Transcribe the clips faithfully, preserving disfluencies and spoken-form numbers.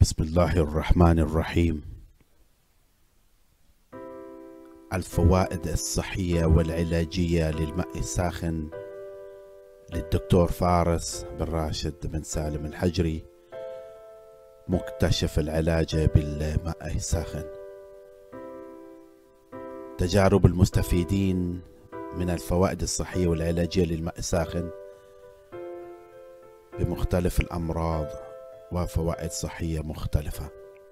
بسم الله الرحمن الرحيم. الفوائد الصحية والعلاجية للماء الساخن للدكتور فارس بن راشد بن سالم الحجري، مكتشف العلاج بالماء الساخن. تجارب المستفيدين من الفوائد الصحية والعلاجية للماء الساخن بمختلف الأمراض وفوائد صحية مختلفة.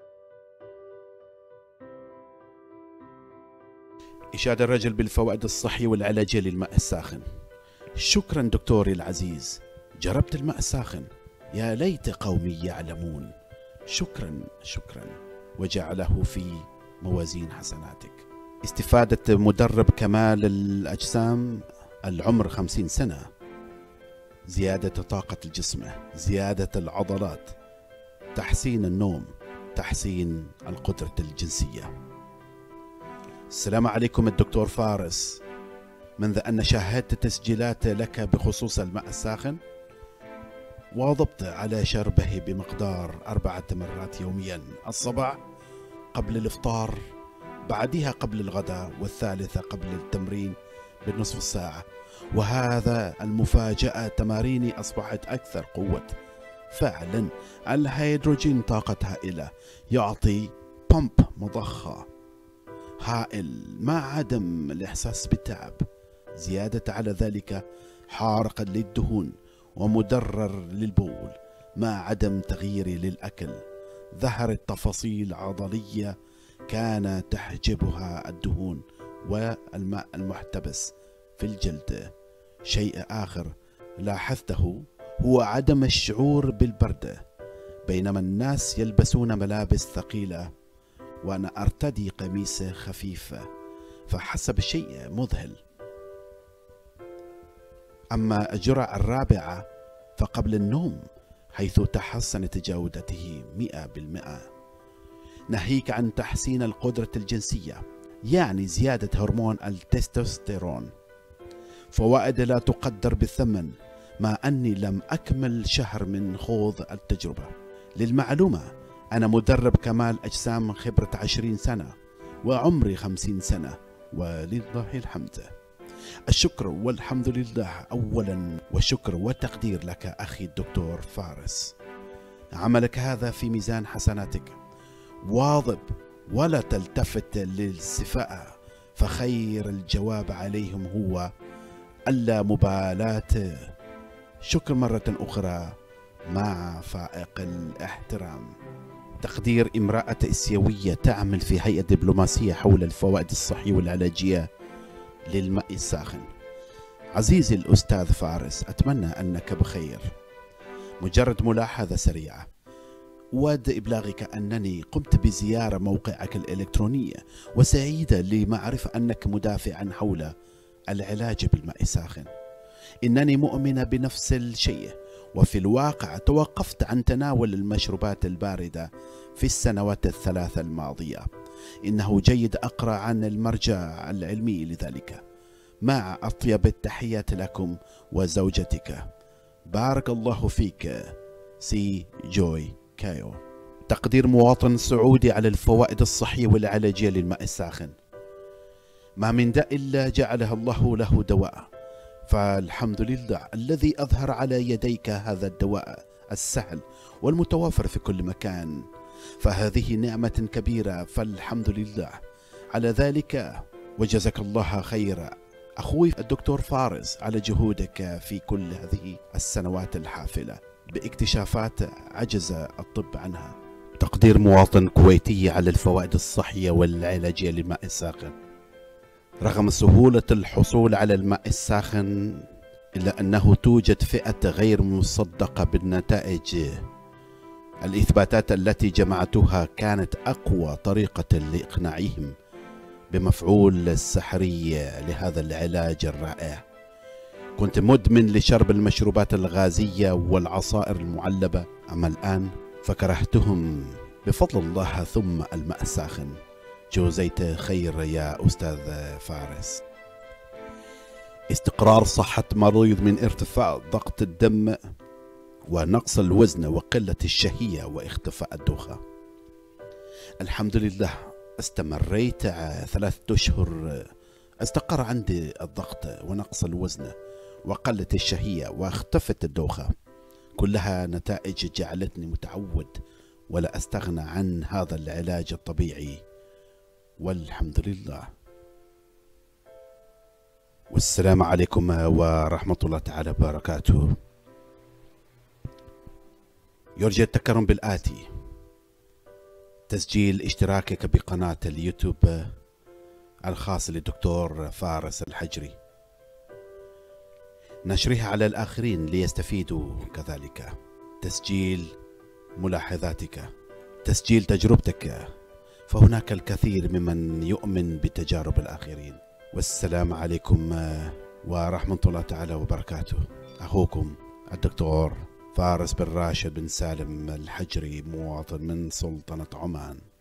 إشادة الرجل بالفوائد الصحية والعلاجية للماء الساخن. شكرا دكتوري العزيز، جربت الماء الساخن، يا ليت قومي يعلمون. شكرا شكرا، وجعله في موازين حسناتك. استفادة مدرب كمال الأجسام، العمر خمسين سنة، زيادة طاقة الجسم، زيادة العضلات، تحسين النوم، تحسين القدرة الجنسية. السلام عليكم الدكتور فارس، منذ أن شاهدت تسجيلات لك بخصوص الماء الساخن واظبت على شربه بمقدار أربعة مرات يوميا، الصباح قبل الإفطار، بعدها قبل الغداء، والثالثة قبل التمرين بالنصف الساعة. وهذا المفاجأة، تماريني أصبحت أكثر قوة. فعلا الهيدروجين طاقة هائلة، يعطي بامب مضخة هائل مع عدم الإحساس بالتعب. زيادة على ذلك حارقا للدهون ومدرر للبول مع عدم تغيير للأكل. ظهرت تفاصيل عضلية كان تحجبها الدهون والماء المحتبس في الجلد. شيء آخر لاحظته هو عدم الشعور بالبرد، بينما الناس يلبسون ملابس ثقيلة وأنا أرتدي قميص خفيف، فحسب شيء مذهل. أما الجرعة الرابعة فقبل النوم، حيث تحسنت جودته مئة بالمئة، ناهيك عن تحسين القدرة الجنسية، يعني زيادة هرمون التستوستيرون. فوائد لا تقدر بالثمن، مع أني لم أكمل شهر من خوض التجربة. للمعلومة، أنا مدرب كمال أجسام خبرة عشرين سنة وعمري خمسين سنة، ولله الحمد. الشكر والحمد لله أولا، والشكر والتقدير لك أخي الدكتور فارس. عملك هذا في ميزان حسناتك، واظب ولا تلتفت للسفاء، فخير الجواب عليهم هو اللا مبالاة. شكر مرة أخرى مع فائق الاحترام. تقدير امرأة إسيوية تعمل في هيئة دبلوماسية حول الفوائد الصحية والعلاجية للماء الساخن. عزيزي الأستاذ فارس، أتمنى أنك بخير. مجرد ملاحظة سريعة، أود إبلاغك أنني قمت بزيارة موقعك الإلكتروني، وسعيدة لمعرفة أنك مدافعا حول العلاج بالماء الساخن. إنني مؤمنة بنفس الشيء، وفي الواقع توقفت عن تناول المشروبات الباردة في السنوات الثلاثة الماضية. إنه جيد أقرأ عن المرجع العلمي لذلك. مع أطيب التحيات لكم وزوجتك، بارك الله فيك. سي جوي كايو. تقدير مواطن سعودي على الفوائد الصحية والعلاجية للماء الساخن. ما من داء إلا جعلها الله له دواء، فالحمد لله الذي أظهر على يديك هذا الدواء السهل والمتوفر في كل مكان، فهذه نعمة كبيرة، فالحمد لله على ذلك. وجزاك الله خير أخوي الدكتور فارس على جهودك في كل هذه السنوات الحافلة باكتشافات عجز الطب عنها. تقدير مواطن كويتي على الفوائد الصحية والعلاجية للماء الساخن. رغم سهولة الحصول على الماء الساخن، إلا أنه توجد فئة غير مصدقة بالنتائج. الإثباتات التي جمعتها كانت أقوى طريقة لإقناعهم بمفعول السحري لهذا العلاج الرائع. كنت مدمن لشرب المشروبات الغازية والعصائر المعلبة، أما الآن فكرهتهم بفضل الله ثم الماء الساخن. جوزيت خير يا أستاذ فارس. استقرار صحة مريض من ارتفاع ضغط الدم ونقص الوزن وقلة الشهية واختفاء الدوخة. الحمد لله استمريت ثلاثة أشهر، استقر عندي الضغط ونقص الوزن وقلة الشهية واختفت الدوخة، كلها نتائج جعلتني متعود ولا أستغنى عن هذا العلاج الطبيعي، والحمد لله. والسلام عليكم ورحمة الله تعالى وبركاته. يرجى التكرم بالآتي: تسجيل اشتراكك بقناة اليوتيوب الخاصة للدكتور فارس الحجري، نشرها على الآخرين ليستفيدوا كذلك، تسجيل ملاحظاتك، تسجيل تجربتك، فهناك الكثير ممن يؤمن بتجارب الآخرين. والسلام عليكم ورحمة الله تعالى وبركاته. أخوكم الدكتور فارس بن راشد بن سالم الحجري، مواطن من سلطنة عمان.